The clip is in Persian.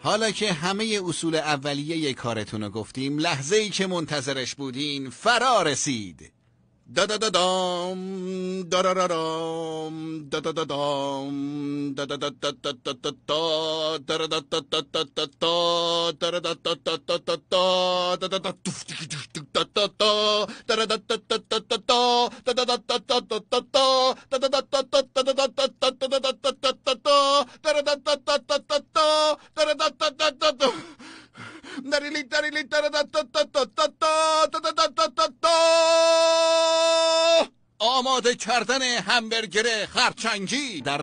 حالا که همه اصول اولیه کارتون رو گفتیم، لحظه ای که منتظرش بودین فرا رسید. دادادادام دارارارام دادادادام آماده کردن همبرگر خرچنگی در